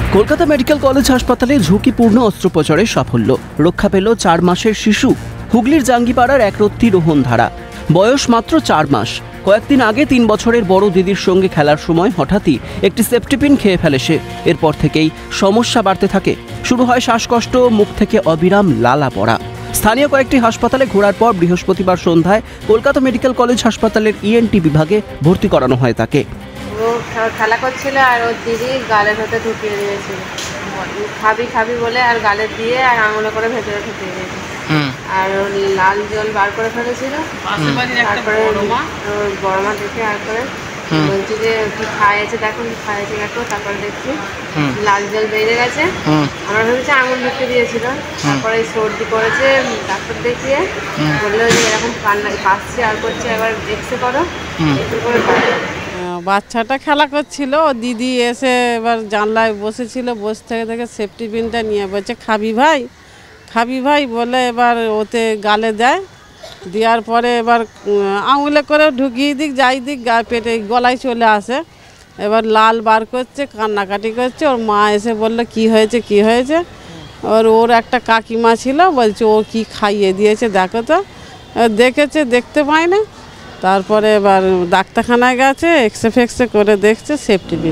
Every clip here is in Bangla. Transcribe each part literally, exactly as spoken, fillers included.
কলকাতা মেডিকেল কলেজ হাসপাতালে ঝুঁকিপূর্ণ অস্ত্রোপচারের সাফল্য। রক্ষা পেল চার মাসের শিশু। হুগলির জাঙ্গিপাড়ার একরত্তি রোহন ধারা, বয়স মাত্র চার মাস। কয়েকদিন আগে তিন বছরের বড় দিদির সঙ্গে খেলার সময় হঠাৎই একটি সেফটিপিন খেয়ে ফেলে সে। এরপর থেকেই সমস্যা বাড়তে থাকে। শুরু হয় শ্বাসকষ্ট, মুখ থেকে অবিরাম লালা পড়া। স্থানীয় কয়েকটি হাসপাতালে ঘোরার পর বৃহস্পতিবার সন্ধ্যায় কলকাতা মেডিকেল কলেজ হাসপাতালের ইএনটি বিভাগে ভর্তি করানো হয় তাকে। ও খেলা করছিল আর ওর দিদি গালের ভেতরে ঢুকিয়ে দিয়েছিল, খাবি খাবি বলে, আর গালে দিয়ে আর আঙুলে করে ভেতরে ঢুকিয়ে দিয়েছিল। আর ওর লাল জল বার করে ফেলেছিল। তারপরে ওর বড় মা দেখে আর করে বলছি যে কি খাইয়েছে দেখো, কি খাইয়েছে দেখো। তারপরে দেখছি লাল জল বেরিয়ে গেছে। আমরা ভেবেছি আঙুল ঢুকে দিয়েছিল। তারপরে সর্দি করেছে, ডাক্তার দেখিয়ে বললো যে এরকম কান্না কাশছে আর করছে, এবার এক্স রে করো। এক্স রে করে বাচ্চাটা খেলা করছিল, ও দিদি এসে এবার জানলায় বসেছিল, বসে থেকে থেকে সেফটি পিনটা নিয়ে বলছে খাবি ভাই, খাবি ভাই বলে এবার ওতে গালে দেয়। দেওয়ার পরে এবার আঙুলে করে ঢুকিয়ে দিক যাই দিক গা পেটে গলায় চলে আসে। এবার লাল বার করছে, কান্নাকাটি করছে। ওর মা এসে বললো কি হয়েছে কি হয়েছে। ওর ওর একটা কাকিমা ছিল, বলছে ও কি খাইয়ে দিয়েছে দেখো তো। দেখেছে, দেখতে পায় না। তারপরে এবার ডাক্তারখানায় গেছে, এক্সরে ফেক্সরে করে দেখছে সেফটি পিন।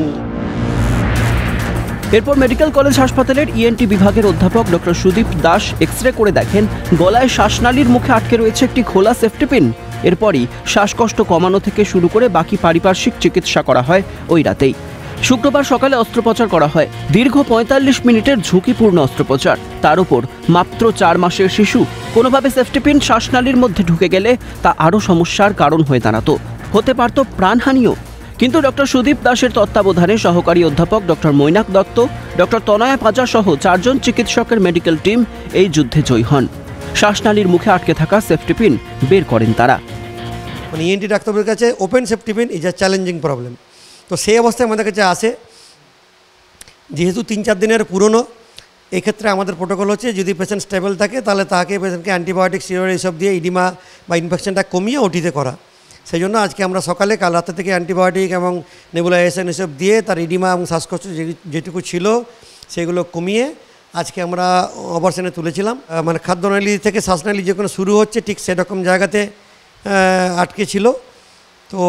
এরপর মেডিকেল কলেজ হাসপাতালের ইএনটি বিভাগের অধ্যাপক doctor Sudip Das X ray করে দেখেন গলায় শ্বাসনালীর মুখে আটকে রয়েছে একটি খোলা সেফটি পিন। এরপরই শ্বাসকষ্ট কমানো থেকে শুরু করে বাকি পারিপার্শ্বিক চিকিৎসা করা হয় ওই রাতেই। শুক্রবার সকালে অস্ত্রোপচার করা হয়। দীর্ঘ পঁয়তাল্লিশ মিনিটের ঝুঁকিপূর্ণ অস্ত্রোপচার, তার উপর মাত্র চার মাসের শিশু। কোনোভাবে সেফটি পিন শ্বাসনালীর মধ্যে ঢুকে গেলে তা আরও সমস্যার কারণ হয়ে দাঁড়াতো, হতে পারত প্রাণহানিও। কিন্তু ডক্টর সুদীপ দাসের তত্ত্বাবধানে সহকারী অধ্যাপক ডক্টর মৈনাক দত্ত, ডক্টর তনয়া পাজা সহ চারজন চিকিৎসকের মেডিকেল টিম এই যুদ্ধে জয়ী হন। শ্বাসনালীর মুখে আটকে থাকা সেফটি পিন বের করেন তারা। মানে ইএনটি ডাক্তারের কাছে open safety pin is a challenging problem. তো সেই অবস্থায় আমাদের কাছে আসে, যেহেতু তিন চার দিনের পুরনো, এক্ষেত্রে আমাদের প্রোটোকল হচ্ছে যদি পেশেন্ট স্টেবল থাকে তাহলে তাকে পেশেন্টকে অ্যান্টিবায়োটিক স্টেরয়েড এইসব দিয়ে ইডিমা বা ইনফেকশনটা কমিয়ে ওটিতে করা। সেই জন্য আজকে আমরা সকালে কাল রাতে থেকে অ্যান্টিবায়োটিক এবং নেবুলাইজেশন এসব দিয়ে তার ইডিমা এবং শ্বাসকষ্ট যেটুকু ছিল সেগুলো কমিয়ে আজকে আমরা অপারেশনে তুলেছিলাম। মানে খাদ্যনালী থেকে শ্বাসনালী যে কোনো শুরু হচ্ছে ঠিক সেরকম জায়গাতে আটকে ছিল। তো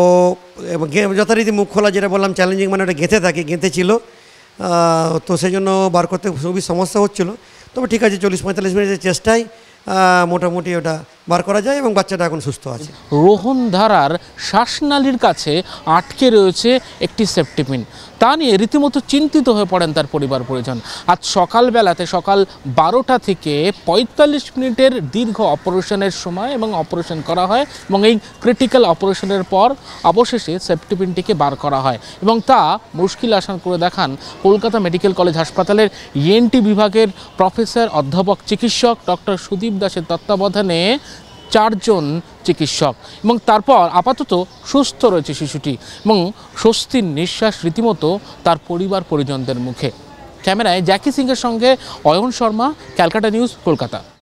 যথারীতি মুখ খোলা, যেটা বললাম চ্যালেঞ্জিং, মানে ওটা গেঁথে থাকে, গেঁথে ছিল। তো সেই জন্য বার করতে খুবই সমস্যা হচ্ছিলো। তবে ঠিক আছে, চল্লিশ পঁয়তাল্লিশ মিনিটের চেষ্টায় মোটামুটি ওটা বার করা যায় এবং বাচ্চাটা এখন সুস্থ আছে। রোহন ধারার শ্বাসনালীর কাছে আটকে রয়েছে একটি সেফটি পিন। তা নিয়ে রীতিমতো চিন্তিত হয়ে পড়েন তার পরিবার পরিজন। আজ সকালবেলাতে সকাল বারোটা থেকে পঁয়তাল্লিশ মিনিটের দীর্ঘ অপারেশনের সময় এবং অপারেশন করা হয় এবং এই ক্রিটিক্যাল অপারেশনের পর অবশেষে সেফটি পিনটিকে বার করা হয় এবং তা মুশকিল আসান করে দেখান কলকাতা মেডিকেল কলেজ হাসপাতালের ইএনটি বিভাগের প্রফেসর অধ্যাপক চিকিৎসক ডক্টর সুদীপ দাসের তত্ত্বাবধানে চারজন চিকিৎসক। এবং তারপর আপাতত সুস্থ রয়েছে শিশুটি এবং স্বস্তির নিঃশ্বাস রীতিমতো তার পরিবার পরিজনদের মুখে। ক্যামেরায় জ্যাকি সিংয়ের সঙ্গে অয়ন শর্মা, ক্যালকাটা নিউজ, কলকাতা।